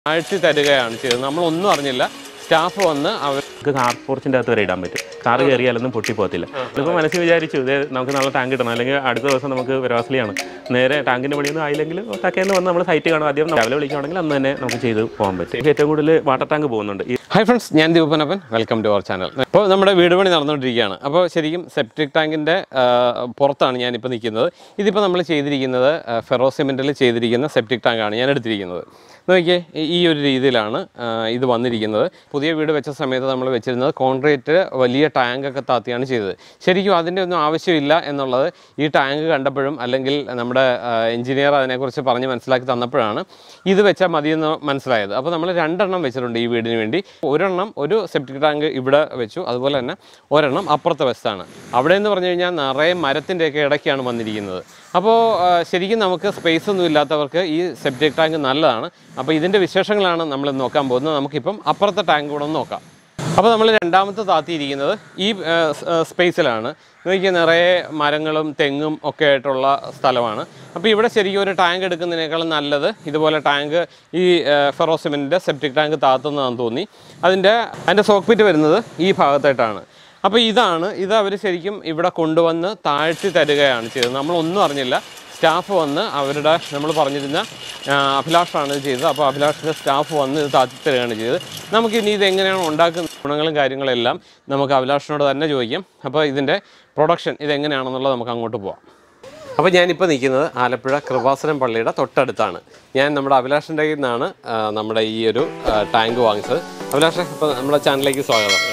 ആഴ്ച തരികയാണ് ചെയ്തത്. നമ്മളൊന്നും അറിഞ്ഞില്ല. സ്റ്റാഫ് വന്ന് അവർക്ക് കാർ പോർച്ചിൻ്റെ അകത്ത് വരെ ഇടാൻ പറ്റും. കാർ കയറിയാലൊന്നും പൊട്ടിപ്പോകത്തില്ല. ഇപ്പോൾ മനസ്സിൽ വിചാരിച്ചു ഇത് നമുക്ക് നല്ല ടാങ്ക് ഇടണം, അല്ലെങ്കിൽ അടുത്ത ദിവസം നമുക്ക് വെരാസ്ലിയാണ്, നേരെ ടാങ്കിൻ്റെ പണിയൊന്നും ആയില്ലെങ്കിൽ തക്കേന്ന് വന്ന് നമ്മൾ സൈറ്റ് കാണും. ആദ്യം രാവിലെ വിളിക്കുകയാണെങ്കിൽ അന്ന് തന്നെ നമുക്ക് ചെയ്ത് പോകാൻ പറ്റും. ഏറ്റവും കൂടുതൽ വാട്ടർ ടാങ്ക് പോകുന്നുണ്ട്. ഹായ് ഫ്രണ്ട്സ്, ഞാൻ Deepanappan, welcome to our channel. ഇപ്പോൾ നമ്മുടെ വീട് പണി നടന്നുകൊണ്ടിരിക്കുകയാണ്. അപ്പോൾ ശരിക്കും സെപ്റ്റിക് ടാങ്കിൻ്റെ പുറത്താണ് ഞാനിപ്പോൾ നിൽക്കുന്നത്. ഇതിപ്പോൾ നമ്മൾ ചെയ്തിരിക്കുന്നത് ഫെറോ സിമെൻറ്റിൽ ചെയ്തിരിക്കുന്ന സെപ്റ്റിക് ടാങ്കാണ് ഞാൻ എടുത്തിരിക്കുന്നത്. നോക്കിയേ, ഈ ഒരു രീതിയിലാണ് ഇത് വന്നിരിക്കുന്നത്. പുതിയ വീട് വെച്ച സമയത്ത് നമ്മൾ വെച്ചിരുന്നത് കോൺക്രീറ്റ് വലിയ ടാങ്കൊക്കെ താത്തിയാണ് ചെയ്തത്. ശരിക്കും അതിൻ്റെ ഒന്നും ആവശ്യമില്ല എന്നുള്ളത് ഈ ടാങ്ക് കണ്ടപ്പോഴും, അല്ലെങ്കിൽ നമ്മുടെ എഞ്ചിനീയർ അതിനെക്കുറിച്ച് പറഞ്ഞ് മനസ്സിലാക്കി തന്നപ്പോഴാണ് ഇത് വെച്ചാൽ മതിയെന്ന് മനസ്സിലായത്. അപ്പോൾ നമ്മൾ 2 എണ്ണം വെച്ചിട്ടുണ്ട് ഈ വീടിന് വേണ്ടി. ഒരെണ്ണം ഒരു സെപ്റ്റിക് ടാങ്ക് ഇവിടെ വെച്ചു, അതുപോലെ തന്നെ ഒരെണ്ണം അപ്പുറത്തെ വശത്താണ്. അവിടെ എന്ന് പറഞ്ഞു കഴിഞ്ഞാൽ നിറയെ മരത്തിൻ്റെയൊക്കെ ഇടയ്ക്കാണ് വന്നിരിക്കുന്നത്. അപ്പോൾ ശരിക്കും നമുക്ക് സ്പേസ് ഒന്നും ഇല്ലാത്തവർക്ക് ഈ സെപ്റ്റിക് ടാങ്ക് നല്ലതാണ്. അപ്പോൾ ഇതിൻ്റെ വിശേഷങ്ങളാണ് നമ്മൾ നോക്കാൻ പോകുന്നത്. നമുക്കിപ്പം അപ്പുറത്തെ ടാങ്ക് കൂടെ ഒന്ന് നോക്കാം. അപ്പോൾ നമ്മൾ രണ്ടാമത്തെ താത്തിയിരിക്കുന്നത് ഈ സ്പേസിലാണ്. നോക്കിയാൽ നിറയെ മരങ്ങളും തെങ്ങും ഒക്കെ ആയിട്ടുള്ള സ്ഥലമാണ്. അപ്പോൾ ഇവിടെ ശരിക്കും ഒരു ടാങ്ക് എടുക്കുന്നതിനേക്കാളും നല്ലത് ഇതുപോലെ ടാങ്ക് ഈ ഫെറോ സിമെൻറ്റിൻ്റെ സെപ്റ്റിക് ടാങ്ക് താത്തുന്നതാണെന്ന് തോന്നി. അതിൻ്റെ സോക്ക്പിറ്റ് വരുന്നത് ഈ ഭാഗത്തായിട്ടാണ്. അപ്പോൾ ഇത് അവർ ശരിക്കും ഇവിടെ കൊണ്ടുവന്ന് താഴ്ത്തി തരികയാണ് ചെയ്തത്. നമ്മളൊന്നും അറിഞ്ഞില്ല. സ്റ്റാഫ് വന്ന് അവരുടെ, നമ്മൾ പറഞ്ഞിരുന്ന അഭിലാഷാണ് ഇത് ചെയ്തത്. അപ്പോൾ അഭിലാഷിൻ്റെ സ്റ്റാഫ് വന്ന് ഇത് താഴ്ത്തി തരികയാണ് ചെയ്തത്. നമുക്കിനി ഇതെങ്ങനെയാണ് ഉണ്ടാക്കുന്ന ഗുണങ്ങളും കാര്യങ്ങളെല്ലാം നമുക്ക് അഭിലാഷിനോട് തന്നെ ചോദിക്കാം. അപ്പോൾ ഇതിൻ്റെ പ്രൊഡക്ഷൻ ഇതെങ്ങനെയാണെന്നുള്ളത് നമുക്ക് അങ്ങോട്ട് പോവാം. അപ്പോൾ ഞാനിപ്പോൾ നിൽക്കുന്നത് ആലപ്പുഴ കൃപാസനം പള്ളിയുടെ തൊട്ടടുത്താണ്. ഞാൻ നമ്മുടെ അഭിലാഷിൻ്റെ കയ്യിൽ നിന്നാണ് നമ്മുടെ ഈ ഒരു ടാങ്ക് വാങ്ങിച്ചത്. അഭിലാഷ്, ഇപ്പോൾ നമ്മുടെ ചാനലിലേക്ക് സ്വാഗതം.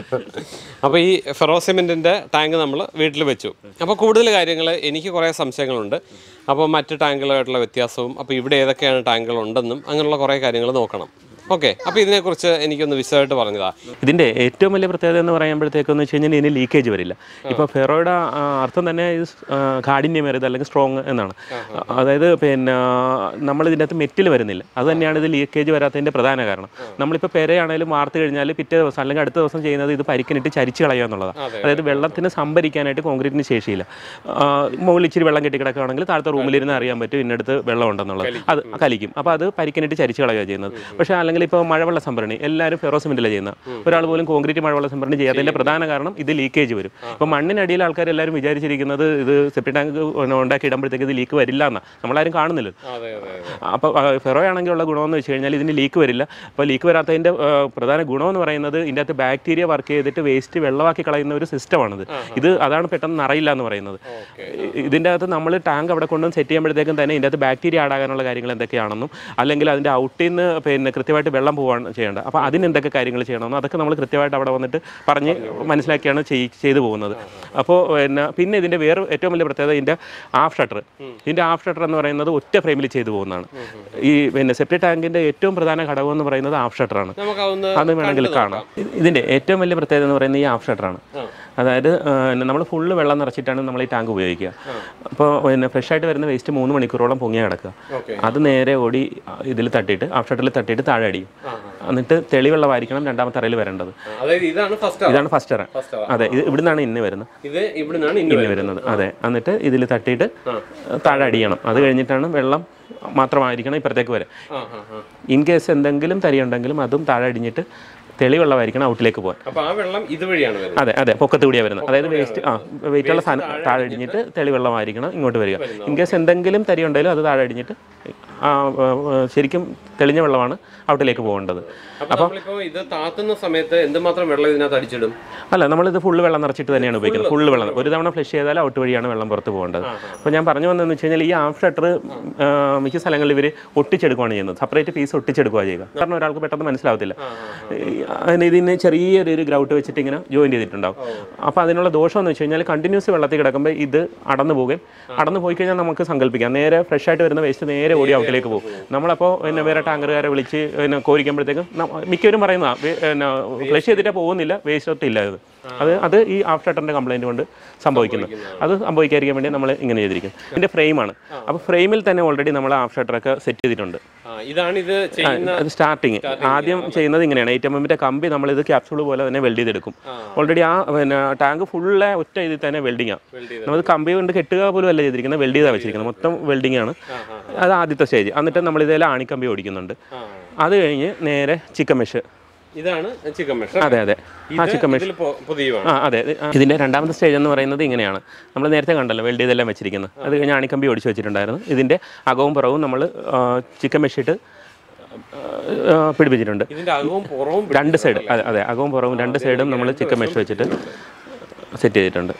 അപ്പോൾ ഈ ഫെറോ സിമെൻറ്റിൻ്റെ ടാങ്ക് നമ്മൾ വീട്ടിൽ വെച്ചു. അപ്പോൾ കൂടുതൽ കാര്യങ്ങൾ, എനിക്ക് കുറേ സംശയങ്ങളുണ്ട്. അപ്പോൾ മറ്റ് ടാങ്കുകളായിട്ടുള്ള വ്യത്യാസവും, അപ്പോൾ ഇവിടെ ഏതൊക്കെയാണ് ടാങ്കുകൾ ഉണ്ടെന്നും അങ്ങനെയുള്ള കുറേ കാര്യങ്ങൾ നോക്കണം. ഓക്കെ, അപ്പോൾ ഇതിനെക്കുറിച്ച് എനിക്കൊന്ന് വിശദമായിട്ട് പറഞ്ഞതാ. ഇതിൻ്റെ ഏറ്റവും വലിയ പ്രത്യേകത എന്ന് പറയുമ്പോഴത്തേക്കെന്ന് വെച്ച് കഴിഞ്ഞാൽ ഇതിന് ലീക്കേജ് വരില്ല. ഇപ്പോൾ ഫെറോയുടെ അർത്ഥം തന്നെ കാഠിന്യമേറിയത് അല്ലെങ്കിൽ സ്ട്രോങ് എന്നാണ്. അതായത് പിന്നെ നമ്മളിതിൻ്റെ അകത്ത് മെറ്റിൽ വരുന്നില്ല. അത് തന്നെയാണ് ഇത് ലീക്കേജ് വരാത്തതിൻ്റെ പ്രധാന കാരണം. നമ്മളിപ്പോൾ പെരയാണെങ്കിലും വാർത്ത് കഴിഞ്ഞാൽ പിറ്റേ ദിവസം അല്ലെങ്കിൽ അടുത്ത ദിവസം ചെയ്യുന്നത് ഇത് പരിക്കിനിട്ട് ചരിച്ച് കളയുക എന്നുള്ളതാണ്. അതായത് വെള്ളത്തിന് സംഭരിക്കാനായിട്ട് കോൺക്രീറ്റിന് ശേഷിയില്ല. മുകളിൽ ഇച്ചിരി വെള്ളം കെട്ടിക്കിടക്കുകയാണെങ്കിൽ താഴത്തെ റൂമിലിരുന്ന് അറിയാൻ പറ്റും ഇന്നടുത്ത് വെള്ളം ഉണ്ടെന്നുള്ളത്. അത് കലിക്കും. അപ്പോൾ അത് പരിക്കിനിട്ട് ചരിച്ച് കളയുക ചെയ്യുന്നത്. പക്ഷേ അല്ലെങ്കിൽ ഇപ്പോൾ മഴവെള്ള സംഭരണി എല്ലാവരും ഫെറോ സിമെൻറ്റിലാണ് ചെയ്യുന്നത്. ഒരാൾ പോലും കോൺക്രീറ്റ് മഴവെള്ള സംഭരണി ചെയ്യാത്തതിൻ്റെ പ്രധാന കാരണം ഇത് ലീക്കേജ് വരും. ഇപ്പോൾ മണ്ണിനടിയിൽ ആൾക്കാർ എല്ലാവരും വിചാരിച്ചിരിക്കുന്നത് ഇത് സെപ്റ്റിക് ടാങ്ക് ഉണ്ടാക്കി ഇടുമ്പോഴത്തേക്ക് ഇത് ലീക്ക് വരില്ല എന്നാണ്. നമ്മളാരും കാണുന്നില്ല. അപ്പോൾ ഫെറോ ആണെങ്കിലുള്ള ഗുണമെന്ന് വെച്ച് കഴിഞ്ഞാൽ ഇതിന് ലീക്ക് വരില്ല. അപ്പോൾ ലീക്ക് വരാത്തതിൻ്റെ പ്രധാന ഗുണമെന്ന് പറയുന്നത് ഇതിൻ്റെ അകത്ത് ബാക്ടീരിയ വർക്ക് ചെയ്തിട്ട് വേസ്റ്റ് വെള്ളമാക്കി കളയുന്ന ഒരു സിസ്റ്റമാണിത്. അതാണ് പെട്ടെന്ന് നിറയില്ല എന്ന് പറയുന്നത്. ഇതിൻ്റെ അകത്ത് നമ്മൾ ടാങ്ക് അവിടെ കൊണ്ടുവന്ന് സെറ്റ് ചെയ്യുമ്പോഴത്തേക്കും തന്നെ ഇതിൻ്റെ അകത്ത് ബാക്ടീരിയ ആടാകാനുള്ള കാര്യങ്ങൾ എന്തൊക്കെയാണെന്നും, അല്ലെങ്കിൽ അതിൻ്റെ ഔട്ടിൽ നിന്ന് പിന്നെ കൃത്യമായിട്ട് വെള്ളം പോകാൻ ചെയ്യേണ്ടത്. അപ്പോൾ അതിന് എന്തൊക്കെ കാര്യങ്ങൾ ചെയ്യണമെന്നും അതൊക്കെ നമ്മൾ കൃത്യമായിട്ട് അവിടെ വന്നിട്ട് പറഞ്ഞ് മനസ്സിലാക്കിയാണ് ചെയ്തു പോകുന്നത്. അപ്പോൾ പിന്നെ ഇതിൻ്റെ വേറെ ഏറ്റവും വലിയ പ്രത്യേകത ഇതിൻ്റെ ഹാഫ് ഷട്ടർ. ഇതിൻ്റെ ഹാഫ് ഷട്ടർ എന്ന് പറയുന്നത് ഒറ്റ ഫ്രെയിമിൽ ചെയ്തു പോകുന്നതാണ്. ഈ പിന്നെ സെപ്റ്റിക് ടാങ്കിൻ്റെ ഏറ്റവും പ്രധാന ഘടകം എന്ന് പറയുന്നത് ഹാഫ് ഷട്ടറാണ്. അത് വേണമെങ്കിൽ കാണാം. ഇതിൻ്റെ ഏറ്റവും വലിയ പ്രത്യേകത എന്ന് പറയുന്നത് ഈ ഹാഫ് ഷട്ടറാണ്. അതായത് നമ്മൾ ഫുള്ള് വെള്ളം നിറച്ചിട്ടാണ് നമ്മൾ ഈ ടാങ്ക് ഉപയോഗിക്കുക. അപ്പോൾ പിന്നെ ഫ്രഷായിട്ട് വരുന്ന വേസ്റ്റ് 3 മണിക്കൂറോളം പൊങ്ങിയാൽ കിടക്കുക. അത് നേരെ ഓടി ഇതിൽ തട്ടിയിട്ട് ഹാഫ് ഷട്ടറിൽ തട്ടിയിട്ട് താഴെ അടിയും. എന്നിട്ട് തെളിവെള്ളമായിരിക്കണം രണ്ടാമത്തെ അറയിൽ വരേണ്ടത്. ഇതാണ് ഫസ്റ്റ് അറ. അതെ, ഇത് ഇവിടുന്നാണ് ഇന്ന് വരുന്നത്. അതെ, എന്നിട്ട് ഇതിൽ തട്ടിയിട്ട് താഴെ അടിയണം. അത് കഴിഞ്ഞിട്ടാണ് വെള്ളം മാത്രമായിരിക്കണം ഇപ്പുറത്തേക്ക് വരെ. ഇൻ കേസ് എന്തെങ്കിലും തരിയുണ്ടെങ്കിലും അതും താഴെ അടിഞ്ഞിട്ട് തെളിവെള്ളമായിരിക്കണം ഔട്ടിലേക്ക് പോകാൻ. അതെ, പൊക്കത്ത് കൂടിയാണ് വരുന്നത്. അതായത് വെയിറ്റുള്ള സാധനം താഴെ അടിഞ്ഞിട്ട് തെളിവെള്ളമായിരിക്കണം ഇങ്ങോട്ട് വരിക. ഇൻ കേസ് എന്തെങ്കിലും തരി ഉണ്ടെങ്കിലും അത് താഴെ അടിഞ്ഞിട്ട് ശരിക്കും തെളിഞ്ഞ വെള്ളമാണ് ഔട്ടിലേക്ക് പോകേണ്ടത്. അപ്പോൾ ഇത് താത്തുന്ന സമയത്ത് എന്തുമാത്രം വെള്ളം ഇതിനകത്ത് അടിച്ചിടും? അല്ല, നമ്മളിത് ഫുള്ള് വെള്ളം നിറച്ചിട്ട് തന്നെയാണ് ഉപയോഗിക്കുന്നത്. ഫുള്ള് വെള്ളം ഒരു തവണ ഫ്ലഷ് ചെയ്താൽ ഔട്ട് വഴിയാണ് വെള്ളം പുറത്ത് പോകേണ്ടത്. അപ്പോൾ ഞാൻ പറഞ്ഞു വന്നതെന്ന് വെച്ച് കഴിഞ്ഞാൽ ഈ ഹാഫ് ഷട്ടർ മിക്ക സ്ഥലങ്ങളിൽ ഇവർ ഒട്ടിച്ചെടുക്കുകയാണ് ചെയ്യുന്നത്. സെപ്പറേറ്റ് പീസ് ഒട്ടിച്ചെടുക്കുക ചെയ്യുക. കാരണം ഒരാൾക്ക് പെട്ടെന്ന് മനസ്സിലാവത്തില്ല. ഇതിന് ചെറിയൊരു ഗ്രൗട്ട് വെച്ചിട്ട് ഇങ്ങനെ ജോയിൻ ചെയ്തിട്ടുണ്ടാവും. അപ്പോൾ അതിനുള്ള ദോഷം എന്ന് വെച്ച് കഴിഞ്ഞാൽ കണ്ടിന്യൂസ് വെള്ളത്തിൽ കിടക്കുമ്പോൾ ഇത് അടന്നു പോയി കഴിഞ്ഞാൽ നമുക്ക് സങ്കല്പിക്കാം നേരെ ഫ്രഷ് ആയിട്ട് വരുന്ന വേസ്റ്റ് നേരെ ഓടി ഔട്ടിലേക്ക് പോകും. നമ്മളപ്പോൾ പിന്നെ വേറെ ടാങ്കറുകാരെ വിളിച്ച് പിന്നെ കോരിക്കുമ്പോഴത്തേക്കും മിക്കവരും പറയുന്ന ഫ്ലഷ് ചെയ്തിട്ട് പോകുന്നില്ല, വേസ്റ്റ് ഒത്തില്ല. അത് ഈ ഹാഫ് ഷട്ടറിൻ്റെ കംപ്ലയിൻറ്റ് കൊണ്ട് സംഭവിക്കുന്നത്. അത് സംഭവിക്കാതിരിക്കാൻ വേണ്ടി നമ്മൾ ഇങ്ങനെ ചെയ്തിരിക്കും. ഇതിൻ്റെ ഫ്രെയിമാണ്. അപ്പോൾ ഫ്രെയിമിൽ തന്നെ ഓൾറെഡി നമ്മൾ ഹാഫ് ഷട്ടറൊക്കെ സെറ്റ് ചെയ്തിട്ടുണ്ട്. അത് സ്റ്റാർട്ടിങ് ആദ്യം ചെയ്യുന്നത് ഇങ്ങനെയാണ്. 8 mm കമ്പി നമ്മളിത് ക്യാപ്സൂൾ പോലെ തന്നെ വെൽഡ് ചെയ്തെടുക്കും. ഓൾറെഡി ആ പിന്നെ ടാങ്ക് ഫുള്ള് ഒറ്റ ഇതിൽ തന്നെ വെൽഡിങ്ങാണ്. നമ്മൾ കമ്പി കൊണ്ട് കെട്ടുക പോലും അല്ല ചെയ്തിരിക്കുന്നത്, വെൽഡ് ചെയ്താണ് വെച്ചിരിക്കുന്നത്. മൊത്തം വെൽഡിംഗ് ആണ്. അത് ആദ്യത്തെ സ്റ്റേജ്. എന്നിട്ട് നമ്മളിതിൽ ആണിക്കമ്പി ഓടിക്കുന്നുണ്ട്. അത് കഴിഞ്ഞ് നേരെ ചിക്കൻ മെഷ്. ഇതാണ് ചിക്കൻ മെഷ്. അതെ അതെ, ആ ചിക്കൻ മെഷ്. അതെ, ഇതിൻ്റെ രണ്ടാമത്തെ സ്റ്റേജ് എന്ന് പറയുന്നത് ഇങ്ങനെയാണ്. നമ്മൾ നേരത്തെ കണ്ടല്ലോ വെൽഡ് ചെയ്തെല്ലാം വെച്ചിരിക്കുന്നത്. അത് കഴിഞ്ഞ് ആണിക്കമ്പി ഓടിച്ച് വെച്ചിട്ടുണ്ടായിരുന്നു. ഇതിൻ്റെ അകവും പുറവും നമ്മൾ ചിക്കൻ മെഷിട്ട് പിടിപ്പിച്ചിട്ടുണ്ട്. രണ്ട് സൈഡ്, അതെ, അകവും പുറവും രണ്ട് സൈഡും നമ്മൾ ചിക്കൻ മെഷ് വെച്ചിട്ട് സെറ്റ് ചെയ്തിട്ടുണ്ട്.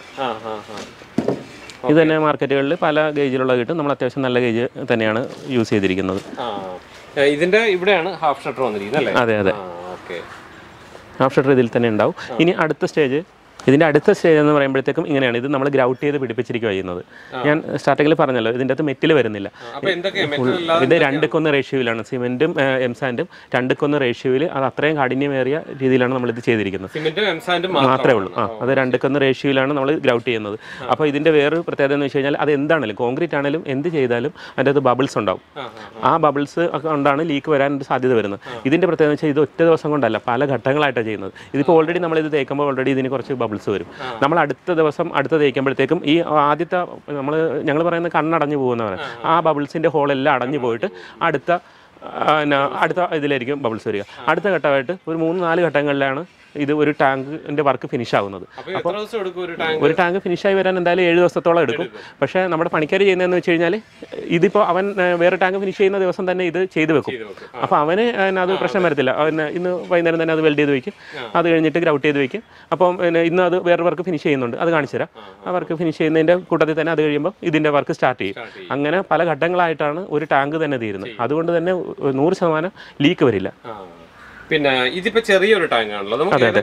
ഇത് തന്നെ മാർക്കറ്റുകളിൽ പല ഗേജിലുള്ള കിട്ടും. നമ്മൾ അത്യാവശ്യം നല്ല ഗേജ് തന്നെയാണ് യൂസ് ചെയ്തിരിക്കുന്നത്. ഇതിൻ്റെ ഇവിടെയാണ് ഹാഫ് ഷട്ടർ വന്നിരിക്കുന്നത് അല്ലേ? അതെ അതെ, ഹാഫ് ഷട്ടർ ഇതിൽ തന്നെ ഉണ്ടാവും. ഇനി അടുത്ത സ്റ്റേജ്, ഇതിൻ്റെ അടുത്ത സ്റ്റേജ് എന്ന് പറയുമ്പോഴത്തേക്കും ഇങ്ങനെയാണ്. ഇത് നമ്മൾ ഗ്രൗട്ട് ചെയ്ത് പിടിപ്പിച്ചിരിക്കുക ചെയ്യുന്നത്. ഞാൻ സ്റ്റാർട്ടിങ്ങിൽ പറഞ്ഞല്ലോ ഇതിൻ്റെ അകത്ത് മെറ്റിൽ വരുന്നില്ല. ഇത് 2:1 റേഷ്യോയിലാണ്. സിമെൻറ്റും എംസാൻഡും 2:1 റേഷ്യോയിൽ, അത് അത്രയും കാഠിന്യമേറിയ രീതിയിലാണ് നമ്മളിത് ചെയ്തിരിക്കുന്നത്. മാത്രമേ ഉള്ളൂ. അത് 2:1 റേഷ്യോയിലാണ് നമ്മൾ ഗ്രൗട്ട് ചെയ്യുന്നത്. അപ്പോൾ ഇതിൻ്റെ വേറൊരു പ്രത്യേകത എന്ന് വെച്ച് കഴിഞ്ഞാൽ അത് എന്താണെങ്കിലും കോൺക്രീറ്റ് ആണെങ്കിലും എന്ത് ചെയ്താലും അതിൻ്റെ അത് ബബിൾസ് ഉണ്ടാവും. ആ ബബിൾസ് കൊണ്ടാണ് ലീക്ക് വരാൻ സാധ്യത വരുന്നത്. ഇതിൻ്റെ പ്രത്യേകത എന്ന് വെച്ചാൽ ഇത് ഒറ്റ ദിവസം കൊണ്ടല്ല, പല ഘട്ടങ്ങളായിട്ടാണ് ചെയ്യുന്നത്. ഇതിപ്പോൾ ഓൾറെഡി നമ്മളിത് തേക്കുമ്പോൾ ഓൾറെഡി ഇതിന് കുറച്ച് ബബിൾസ് വരും. നമ്മൾ അടുത്ത ദിവസം അടുത്ത തേക്കുമ്പോഴത്തേക്കും ഈ ആദ്യത്തെ ഞങ്ങൾ പറയുന്ന കണ്ണടഞ്ഞു പോകുന്നവരെ ആ ബബിൾസിൻ്റെ ഹോളെല്ലാം അടഞ്ഞു പോയിട്ട് അടുത്ത ഇതിലായിരിക്കും ബബിൾസ് വരിക. അടുത്ത ഘട്ടമായിട്ട് ഒരു 3-4 ഘട്ടങ്ങളിലാണ് ഇത് ഒരു ടാങ്കിൻ്റെ വർക്ക് ഫിനിഷ് ആവുന്നത്. അപ്പോൾ ഒരു ടാങ്ക് ഫിനിഷായി വരാൻ എന്തായാലും 7 ദിവസത്തോളം എടുക്കും. പക്ഷേ നമ്മുടെ പണിക്കാർ ചെയ്യുന്നതെന്ന് വെച്ച് കഴിഞ്ഞാൽ ഇതിപ്പോൾ അവൻ വേറെ ടാങ്ക് ഫിനിഷ് ചെയ്യുന്ന ദിവസം തന്നെ ഇത് ചെയ്ത് വെക്കും. അപ്പോൾ അവന് അത് പ്രശ്നം വരത്തില്ല. അവന് ഇന്ന് വൈകുന്നേരം തന്നെ അത് വെൽഡ് ചെയ്ത് വയ്ക്കും. അത് കഴിഞ്ഞിട്ട് ഗ്രൗട്ട് ചെയ്ത് വയ്ക്കും. അപ്പം ഇന്ന് അത് വേറെ വർക്ക് ഫിനിഷ് ചെയ്യുന്നുണ്ട്, അത് കാണിച്ചു തരാം. ആ വർക്ക് ഫിനിഷ് ചെയ്യുന്നതിൻ്റെ കൂട്ടത്തിൽ തന്നെ അത് കഴിയുമ്പോൾ ഇതിൻ്റെ വർക്ക് സ്റ്റാർട്ട് ചെയ്യും. അങ്ങനെ പല ഘട്ടങ്ങളായിട്ടാണ് ഒരു ടാങ്ക് തന്നെ തീരുന്നത്. അതുകൊണ്ട് തന്നെ 100% ലീക്ക് വരില്ല. പിന്നെ ഇതിപ്പോ ചെറിയൊരു ടാങ്ക് ആണല്ലോ,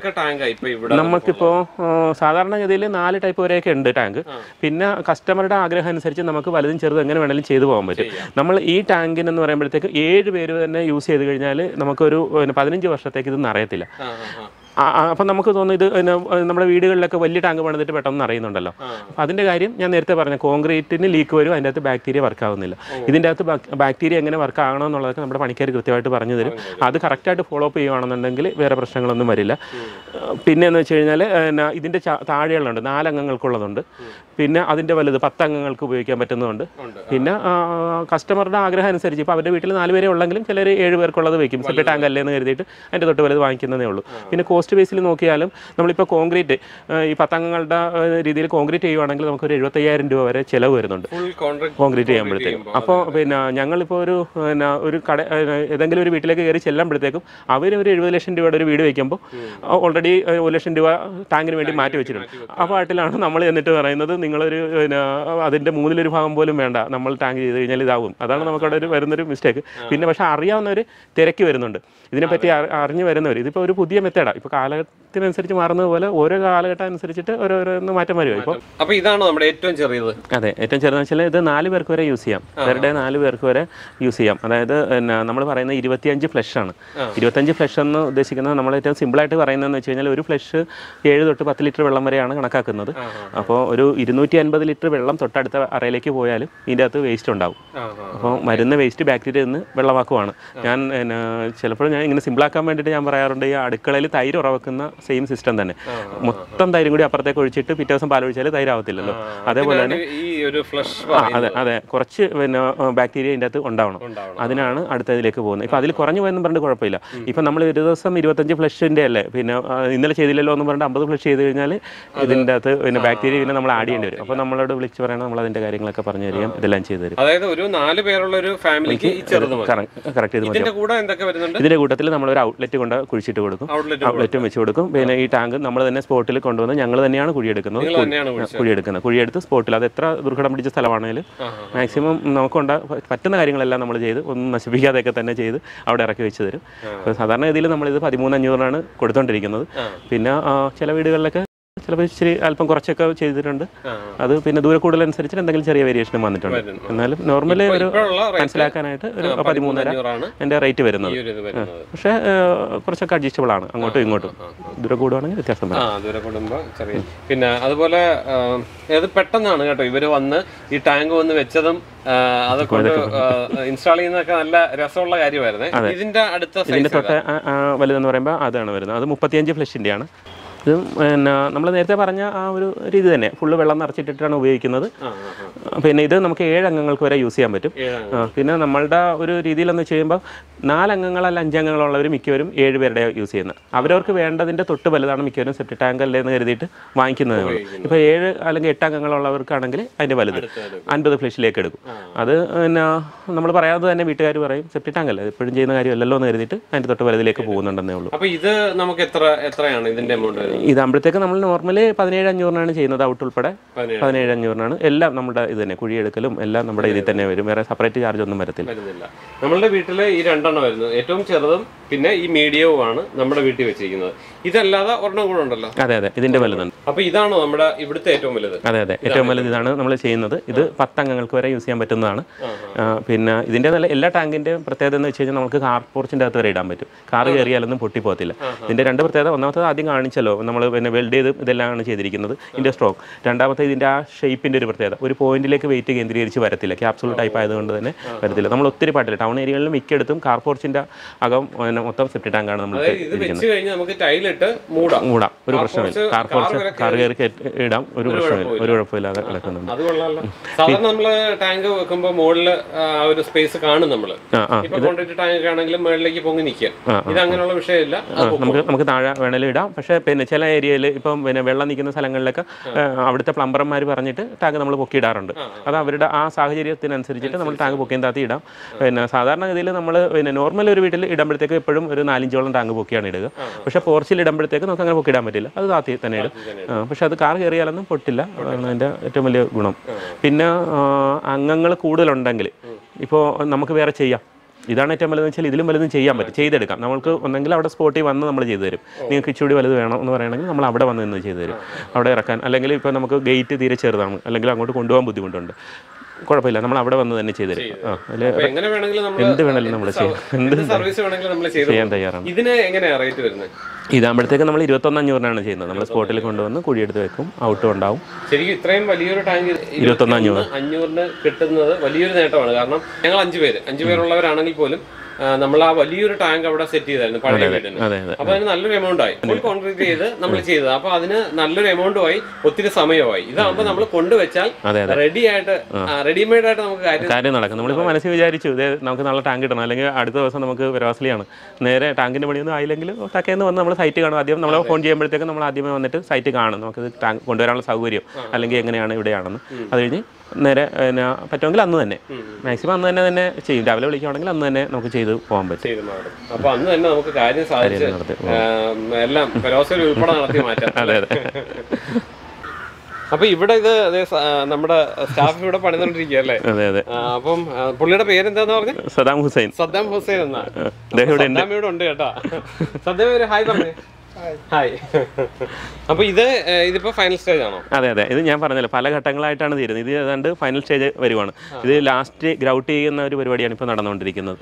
നമുക്കിപ്പോ സാധാരണഗതിയിൽ 4 ടൈപ്പ് വരെയൊക്കെ ഉണ്ട് ടാങ്ക്. പിന്നെ കസ്റ്റമറുടെ ആഗ്രഹം അനുസരിച്ച് നമുക്ക് വലുതും ചെറുതും എങ്ങനെ വേണമെങ്കിലും ചെയ്തു പോകാൻ പറ്റും. നമ്മൾ ഈ ടാങ്കിനെന്ന് പറയുമ്പോഴത്തേക്ക് 7 പേര് തന്നെ യൂസ് ചെയ്ത് കഴിഞ്ഞാൽ നമുക്കൊരു 15 വർഷത്തേക്ക് ഇത് നിറയത്തില്ല. അപ്പം നമുക്ക് തോന്നുന്നു ഇത് നമ്മുടെ വീടുകളിലൊക്കെ വലിയ ടാങ്ക് പണിതിട്ട് പെട്ടെന്ന് അറിയുന്നുണ്ടല്ലോ. അപ്പം അതിൻ്റെ കാര്യം ഞാൻ നേരത്തെ പറഞ്ഞ കോൺക്രീറ്റിന് ലീക്ക് വരും, അതിൻ്റെ അകത്ത് ബാക്ടീരിയ വർക്ക് ആവുന്നില്ല. ഇതിൻ്റെ അകത്ത് ബാക്ടീരിയ എങ്ങനെ വർക്ക് ആകണം എന്നുള്ളതൊക്കെ നമ്മുടെ പണിക്കാർ കൃത്യമായിട്ട് പറഞ്ഞു തരും. അത് കറക്റ്റായിട്ട് ഫോളോ അപ്പ് ചെയ്യുകയാണെന്നുണ്ടെങ്കിൽ വേറെ പ്രശ്നങ്ങളൊന്നും വരില്ല. പിന്നെ എന്ന് വെച്ച് കഴിഞ്ഞാൽ ഇതിൻ്റെ താഴെകളുണ്ട്, 4 അംഗങ്ങൾക്കുള്ളതുണ്ട്. പിന്നെ അതിൻ്റെ വലുത് 10 അംഗങ്ങൾക്ക് ഉപയോഗിക്കാൻ പറ്റുന്നതുണ്ട്. പിന്നെ കസ്റ്റമറുടെ ആഗ്രഹം അനുസരിച്ച് ഇപ്പോൾ അവരുടെ വീട്ടിൽ 4 പേരെ ഉള്ളെങ്കിലും ചിലർ 7 പേർക്കുള്ളത് വയ്ക്കും. സെപ്പറേറ്റ് ടാങ്ക് അല്ലേന്ന് കരുതിയിട്ട് അതിൻ്റെ തൊട്ട് വലുത് വാങ്ങിക്കുന്നതേ ഉള്ളൂ. പിന്നെ കോസ്റ്റ് ബേസിൽ നോക്കിയാലും നമ്മളിപ്പോൾ കോൺക്രീറ്റ് ഈ 10 അംഗങ്ങളുടെ രീതിയിൽ കോൺക്രീറ്റ് ചെയ്യുവാണെങ്കിൽ നമുക്കൊരു 75,000 രൂപ വരെ ചിലവ് വരുന്നുണ്ട് കോൺക്രീറ്റ് ചെയ്യുമ്പോഴത്തേക്കും. അപ്പോൾ പിന്നെ ഞങ്ങളിപ്പോൾ ഒരു കട ഏതെങ്കിലും ഒരു വീട്ടിലേക്ക് കയറി ചെല്ലുമ്പോഴത്തേക്കും അവർ ഒരു 70 ലക്ഷം രൂപയുടെ ഒരു വീട് വയ്ക്കുമ്പോൾ ഓൾറെഡി 1 ലക്ഷം രൂപ ടാങ്കിന് വേണ്ടി മാറ്റി വെച്ചിട്ടുണ്ട്. ആ പാട്ടിലാണ് നമ്മൾ എന്നിട്ട് പറയുന്നത് നിങ്ങളൊരു അതിൻ്റെ 1/3 ഭാഗം പോലും വേണ്ട, നമ്മൾ ടാങ്ക് ചെയ്ത് കഴിഞ്ഞാൽ ഇതാവും. അതാണ് നമുക്കവിടെ വരുന്നൊരു മിസ്റ്റേക്ക്. പിന്നെ പക്ഷേ അറിയാവുന്നവർ തിരക്കി വരുന്നുണ്ട്, ഇതിനെപ്പറ്റി അറിഞ്ഞു വരുന്നവർ. ഇതിപ്പോൾ ഒരു പുതിയ മെത്തേഡാണ്. ഇപ്പോൾ കാലഘട്ടത്തിനനുസരിച്ച് മാറുന്നത് പോലെ ഓരോ കാലഘട്ടം അനുസരിച്ചിട്ട് ഓരോന്ന് മാറ്റം വരുമോ. അപ്പോൾ ഇതാണ് നമ്മുടെ ഏറ്റവും ചെറിയത്. അതെ, ഏറ്റവും ചെറുതെന്ന് വെച്ചാൽ ഇത് 4 പേർക്ക് വരെ യൂസ് ചെയ്യാം. പെർ ഡേ 4 പേർക്ക് വരെ യൂസ് ചെയ്യാം. അതായത് നമ്മൾ പറയുന്നത് 25 ഫ്ലഷ് ആണ്. 25 ഫ്ലഷ് എന്ന് ഉദ്ദേശിക്കുന്നത് നമ്മൾ ഏറ്റവും സിമ്പിളായിട്ട് പറയുന്നതെന്ന് വെച്ച് കഴിഞ്ഞാൽ ഒരു ഫ്ലഷ് 7 തൊട്ട് 10 ലിറ്റർ വെള്ളം വരെയാണ് കണക്കാക്കുന്നത്. അപ്പോൾ ഒരു 250 ലിറ്റർ വെള്ളം തൊട്ടടുത്ത അറയിലേക്ക് പോയാലും ഇതിൻ്റെ അകത്ത് വേസ്റ്റ് ഉണ്ടാവും. അപ്പോൾ വരുന്ന വേസ്റ്റ് ബാക്ടീരിയ നിന്ന് വെള്ളമാക്കുവാണ്. ഞാൻ ചിലപ്പോൾ ഞാൻ ഇങ്ങനെ സിമ്പിളാക്കാൻ വേണ്ടിയിട്ട് ഞാൻ പറയാറുണ്ട്, ഈ അടുക്കളയിൽ തൈര് ഉറവെക്കുന്ന സെയിം സിസ്റ്റം തന്നെ. മൊത്തം തൈരും കൂടി അപ്പുറത്തേക്ക് ഒഴിച്ചിട്ട് പിറ്റേ ദിവസം പാലൊഴിച്ചാൽ തൈരാവത്തില്ലല്ലോ. അതേപോലെ തന്നെ അതെ കുറച്ച് പിന്നെ ബാക്ടീരിയ ഇതിൻ്റെ അകത്ത് ഉണ്ടാവണം. അതിനാണ് അടുത്തതിലേക്ക് പോകുന്നത്. ഇപ്പം അതിൽ കുറഞ്ഞു പോയെന്നും പറഞ്ഞിട്ട് കുഴപ്പമില്ല. ഇപ്പം നമ്മൾ ഒരു ദിവസം 25 ഫ്ലഷിൻ്റെ അല്ലേ, പിന്നെ ഇന്നലെ ചെയ്തില്ലല്ലോ എന്ന് പറഞ്ഞിട്ട് 50 ഫ്ലഷ് ചെയ്ത് കഴിഞ്ഞാൽ ഇതിൻ്റെ അകത്ത് പിന്നെ ബാക്ടീരിയ പിന്നെ നമ്മൾ ആഡ് ചെയ്യേണ്ടി വരും. അപ്പോൾ നമ്മളോട് വിളിച്ച് പറയണം, നമ്മൾ അതിൻ്റെ കാര്യങ്ങളൊക്കെ പറഞ്ഞു തരികയും ഇതെല്ലാം ചെയ്തു തരും. അതായത് ഒരു 4 പേരുള്ള ഒരു ഫാമിലിക്ക് കറക്റ്റ് ഇത് മതി. ഇതിൻ്റെ കൂട്ടത്തിൽ നമ്മളൊരു ഔട്ട്ലെറ്റ് കൊണ്ട് കുഴിച്ചിട്ട് കൊടുക്കും, ഔട്ട്ലെറ്റും വെച്ച് കൊടുക്കും. പിന്നെ ഈ ടാങ്ക് നമ്മൾ തന്നെ സ്പോട്ടിൽ കൊണ്ടുവന്ന് ഞങ്ങൾ തന്നെയാണ് കുഴിയെടുത്ത് സ്പോട്ടിൽ, അത് എത്ര ദുർഘടം പിടിച്ച സ്ഥലമാണെങ്കിലും മാക്സിമം നമുക്ക് പറ്റുന്ന കാര്യങ്ങളെല്ലാം നമ്മൾ ചെയ്ത് ഒന്നും നശിപ്പിക്കാതെയൊക്കെ തന്നെ ചെയ്ത് അവിടെ ഇറക്കി വെച്ച് തരും. അപ്പോൾ സാധാരണ ഗതിയിൽ നമ്മളിത് 13,500 കൊടുത്തോണ്ടിരിക്കുന്നത്. പിന്നെ ചില വീടുകളിലൊക്കെ ചിലപ്പോൾ ഇച്ചിരി അല്പം കുറച്ചൊക്കെ ചെയ്തിട്ടുണ്ട്. അത് പിന്നെ ദൂരെ കൂടുതലനുസരിച്ച് എന്തെങ്കിലും ചെറിയ വേരിയേഷനും വന്നിട്ടുണ്ട്. എന്നാലും നോർമലി ഒരു മനസ്സിലാക്കാനായിട്ട് ഒരു 13,500 എൻ്റെ റേറ്റ് വരുന്നത്. പക്ഷേ കുറച്ചൊക്കെ അഡ്ജസ്റ്റബിൾ ആണ്, അങ്ങോട്ടും ഇങ്ങോട്ടും. ദൂരെ കൂടുവാണെങ്കിൽ വ്യത്യാസം വരും. പിന്നെ അതുപോലെ പെട്ടെന്നാണ് കേട്ടോ ഇവർ വന്ന് ഈ ടാങ്ക് വന്ന് വെച്ചതും അതൊക്കെ ഇൻസ്റ്റാൾ ചെയ്യുന്നതൊക്കെ നല്ല രസമുള്ള കാര്യമായിരുന്നു. ഇതിന്റെ തൊട്ട് വലുതെന്ന് പറയുമ്പോൾ അതാണ് വരുന്നത്. അത് 35 ഫ്ലഷിൻ്റെയാണ്. ഇത് പിന്നെ നമ്മൾ നേരത്തെ പറഞ്ഞ ആ ഒരു രീതി തന്നെ ഫുള്ള് വെള്ളം നിറച്ചിട്ടിട്ടാണ് ഉപയോഗിക്കുന്നത്. പിന്നെ ഇത് നമുക്ക് 7 അംഗങ്ങൾക്ക് വരെ യൂസ് ചെയ്യാൻ പറ്റും. പിന്നെ നമ്മളുടെ ഒരു രീതിയിലെന്ന് ചെയ്യുമ്പോൾ 4 അംഗങ്ങളല്ല 5 അംഗങ്ങളുള്ളവർ മിക്കവരും 7 പേരുടെ യൂസ് ചെയ്യുന്നത്. അവരവർക്ക് വേണ്ടതിൻ്റെ തൊട്ട് വലുതാണ് മിക്കവരും സെപ്റ്റിക് ടാങ്ക് അല്ലേന്ന് കരുതിയിട്ട് വാങ്ങിക്കുന്നത്. ഇപ്പോൾ 7 അല്ലെങ്കിൽ 8 അംഗങ്ങളുള്ളവർക്കാണെങ്കിൽ അതിൻ്റെ വലുത് 50 ഫ്ലഷിലേക്ക് എടുക്കും. അത് പിന്നെ നമ്മൾ പറയാതെ തന്നെ വീട്ടുകാർ പറയും സെപ്റ്റിക് ടാങ്ക് അല്ലേ എപ്പോഴും ചെയ്യുന്ന കാര്യമല്ലല്ലോ എന്ന് കരുതിയിട്ട് അതിൻ്റെ തൊട്ട് വലുതിലേക്ക് പോകുന്നുണ്ടെന്നേ ഉള്ളൂ. അപ്പോൾ ഇത് നമുക്ക് എത്രയാണ് ഇതിൻ്റെ എമൗണ്ട്? ഇതാകുമ്പോഴത്തേക്ക് നമ്മൾ നോർമലി 17,500 ചെയ്യുന്നത്, ഔട്ട് ഉൾപ്പെടെ 17,500. എല്ലാം നമ്മുടെ ഇത് തന്നെ, കുഴിയെടുക്കലും എല്ലാം നമ്മുടെ ഇതിൽ തന്നെ വരും, വേറെ സെപ്പറേറ്റ് ചാർജ് ഒന്നും വരത്തില്ല. നമ്മളുടെ വീട്ടിൽ ഈ 2 വരുന്നത്, ഏറ്റവും ചെറുതും പിന്നെ ഈ മീഡിയവുമാണ് നമ്മുടെ വീട്ടിൽ വെച്ചിരിക്കുന്നത്. ഇതല്ലാതെ ഒരെണ്ണം കൂടെ ഉണ്ടല്ലോ? അതെ അതെ, ഇതിന്റെ വലുതുണ്ട്. അപ്പോൾ ഇതാണോ നമ്മുടെ ഇവിടുത്തെ ഏറ്റവും വലുത്? അതെ അതെ, ഏറ്റവും വലുത് ഇതാണ് നമ്മൾ ചെയ്യുന്നത്. ഇത് 10 അംഗങ്ങൾക്ക് വരെ യൂസ് ചെയ്യാൻ പറ്റുന്നതാണ്. പിന്നെ ഇതിന്റെ നല്ല എല്ലാ ടാങ്കിന്റെയും പ്രത്യേകത എന്ന് വെച്ച് കഴിഞ്ഞാൽ നമുക്ക് കാർ പോർച്ചിന്റെ അകത്ത് വരെ ഇടാൻ പറ്റും. കാർ കയറിയാലൊന്നും പൊട്ടി പോകത്തില്ല. ഇതിന്റെ 2 പ്രത്യേകത, ഒന്നാമത്തത് ആദ്യം കാണിച്ചല്ലോ, നമ്മൾ പിന്നെ വെൽഡ് ചെയ്ത് ഇതെല്ലാമാണ് ചെയ്തിരിക്കുന്നത്. ഇതിന്റെ സ്ട്രോക്ക്. രണ്ടാമത്തെ ഇതിന്റെ ആ ഷേപ്പിന്റെ ഒരു പ്രത്യേകത, ഒരു പോയിന്റിലേക്ക് വെയിറ്റ് കേന്ദ്രീകരിച്ച് വരത്തില്ല. ക്യാപ്സൂൾ ടൈപ്പ് ആയതുകൊണ്ട് തന്നെ വരത്തില്ല. നമ്മൾ ഒത്തിരി പാട്ടില്ല, ടൗൺ ഏരിയകളിൽ മിക്കയിടത്തും കാർ പോർച്ചിന്റെ അകം മൊത്തം സെപ്റ്റിക് ടാങ്കാണ് നമ്മൾ മൂടാം, ഒരു പ്രശ്നമില്ല. കാർ പോർച്ച് കാർ കയറി ഇടാം, ഒരു പ്രശ്നമില്ല, ഒരു കുഴപ്പമില്ലാതെ കിടക്കുന്നുണ്ട്. സാധാരണ നമ്മള് ടാങ്ക് വെക്കുമ്പോൾ മുകളിൽ ഒരു സ്പേസ് കാണും. നമ്മള് കോൺക്രീറ്റ് ടാങ്ക് ആണെങ്കിലും മുകളിലേക്ക് പൊങ്ങി നിൽക്കുക. ഇത് അങ്ങനെയുള്ള വിഷയമില്ല, നമുക്ക് താഴെ വേണേലും ഇടാം. പക്ഷേ പിന്നെ ചില ഏരിയയിൽ ഇപ്പം പിന്നെ വെള്ളം നിൽക്കുന്ന സ്ഥലങ്ങളിലൊക്കെ അവിടുത്തെ പ്ലംബർമാർ പറഞ്ഞിട്ട് ടാങ്ക് നമ്മൾ പൊക്കിയിടാറുണ്ട്. അത് അവരുടെ ആ സാഹചര്യത്തിനനുസരിച്ചിട്ട് നമ്മൾ ടാങ്ക് പൊക്കിയും താത്തി ഇടാം. പിന്നെ സാധാരണഗതിയിൽ നമ്മൾ പിന്നെ നോർമൽ ഒരു വീട്ടിൽ ഇടുമ്പോഴത്തേക്ക് എപ്പോഴും ഒരു 4-5ഓളം ടാങ്ക് പൊക്കിയാണ് ഇടുക. പക്ഷേ പോർച്ചിൽ ഇടുമ്പോഴത്തേക്ക് നമുക്ക് അങ്ങനെ പൊക്കിയിടാൻ പറ്റില്ല, അത് താത്തി തന്നെ ഇടും. പക്ഷെ അത് കാർ കയറിയാലൊന്നും പൊട്ടില്ല, അതാണ് അതിൻ്റെ ഏറ്റവും വലിയ ഗുണം. പിന്നെ അംഗങ്ങൾ കൂടുതലുണ്ടെങ്കിൽ ഇപ്പോൾ നമുക്ക് വേറെ ചെയ്യാം. ഇതാണ് ഏറ്റവും വലുതെന്ന് വെച്ചാൽ ഇതിലും വലുതും ചെയ്യാൻ പറ്റും, ചെയ്തെടുക്കാം. നമുക്ക് ഒന്നെങ്കിൽ അവിടെ സ്പോട്ടിൽ വന്ന് നമ്മൾ ചെയ്തു തരും. നിങ്ങൾക്ക് ഇച്ചിരി വലുത് വേണം എന്ന് പറയുകയാണെങ്കിൽ നമ്മൾ അവിടെ വന്ന് നിന്ന് ചെയ്തു തരും, അവിടെ ഇറക്കാൻ. അല്ലെങ്കിൽ ഇപ്പോൾ നമുക്ക് ഗേറ്റ് തീരെ ചെറുതാണ്, അല്ലെങ്കിൽ അങ്ങോട്ട് കൊണ്ടുപോകാൻ ബുദ്ധിമുട്ടുണ്ട്, കുഴപ്പമില്ല, നമ്മൾ അവിടെ വന്ന് തന്നെ ചെയ്തു തരും. എന്ത് വേണമെങ്കിലും നമ്മൾ ചെയ്യാൻ തയ്യാറാണ്. ഇതാകുമ്പോഴത്തേക്ക് നമ്മൾ 21,500 ചെയ്യുന്നത്. നമ്മൾ സ്പോട്ടിൽ കൊണ്ടുവന്ന് കുഴിയെടുത്ത് വെക്കും, ഔട്ടും ഉണ്ടാവും. ശരിക്കും ഇത്രയും വലിയൊരു ടാങ്ക് 21,500 കിട്ടുന്നത് വലിയൊരു നേട്ടമാണ്. കാരണം ഞങ്ങൾ 5 പേരുള്ളവരാണെങ്കിൽ പോലും നമ്മൾ ആ വലിയൊരു ടാങ്ക് അവിടെ സെറ്റ് ചെയ്തായിരുന്നു പഴയ വീട്ടിന്. അപ്പൊ അതിന് നല്ലൊരു എമൗണ്ട് ആയി, ഫുൾ കോൺക്രീറ്റ് ചെയ്ത് നമ്മൾ ചെയ്തത്. അപ്പൊ അതിന് നല്ലൊരു എമൗണ്ടും ആയി, ഒത്തിരി സമയമായി. ഇതാകുമ്പോൾ നമ്മൾ കൊണ്ടുവച്ചാൽ റെഡിമെയ്ഡ് ആയിട്ട് നമുക്ക് കാര്യം നടക്കും. നമ്മളിപ്പോൾ മനസ്സിൽ വിചാരിച്ചു ഇതേ നമുക്ക് നല്ല ടാങ്ക് ഇടണം, അല്ലെങ്കിൽ അടുത്ത ദിവസം നമുക്ക് വരാസ്ലിയാണ്, നേരെ ടാങ്കിന്റെ പണിയൊന്നും ആയില്ലെങ്കിൽ തക്കേന്ന് വന്ന് നമ്മൾ സൈറ്റ് കാണും. ആദ്യം നമ്മൾ ഫോൺ ചെയ്യുമ്പോഴത്തേക്ക് നമ്മൾ ആദ്യമേ വന്നിട്ട് സൈറ്റ് കാണും, നമുക്കിത് ടാങ്ക് കൊണ്ടുവരാനുള്ള സൗകര്യം അല്ലെങ്കിൽ എങ്ങനെയാണ് ഇവിടെയാണെന്ന്. അത് കഴിഞ്ഞ് നേരെ പിന്നെ പറ്റുമെങ്കിൽ അന്ന് തന്നെ, മാക്സിമം അന്ന് തന്നെ ചെയ്യും. രാവിലെ വിളിക്കുകയാണെങ്കിൽ അന്ന് തന്നെ നമുക്ക് ചെയ്ത് പോകാൻ പറ്റും. അപ്പൊ അന്ന് തന്നെ നമുക്ക് കാര്യം സാധിച്ച് എല്ലാം ഉൾപ്പെടെ നടത്തി മാറ്റാം. അതെ അതെ. അപ്പൊ ഇവിടെ ഇത് നമ്മുടെ സ്റ്റാഫ് ഇവിടെ പണിതോണ്ടിരിക്കുക അല്ലേ? അതെ അതെ. അപ്പം പുള്ളിയുടെ പേരെന്താന്ന് പറഞ്ഞു? സദ്ദാം ഹുസൈൻ. സദ്ദാം ഹുസൈൻ എന്നാ. സദ്ദാം ഇവിടെ ഉണ്ട് കേട്ടോ. സദ്ദാം ഒരു ഹായ് പറഞ്ഞു. ഹായ്. അപ്പൊ ഇതിപ്പോ ഫൈനൽ സ്റ്റേജ് ആണോ? അതെ അതെ, ഇത് ഞാൻ പറഞ്ഞല്ലോ പല ഘട്ടങ്ങളായിട്ടാണ് തീരുന്നത്. ഇത് ഏതാണ്ട് ഫൈനൽ സ്റ്റേജ് വരുവാണ്. ഇത് ലാസ്റ്റ് ഗ്രൗട്ട് ചെയ്യുന്ന ഒരു പരിപാടിയാണ് ഇപ്പോൾ നടന്നുകൊണ്ടിരിക്കുന്നത്.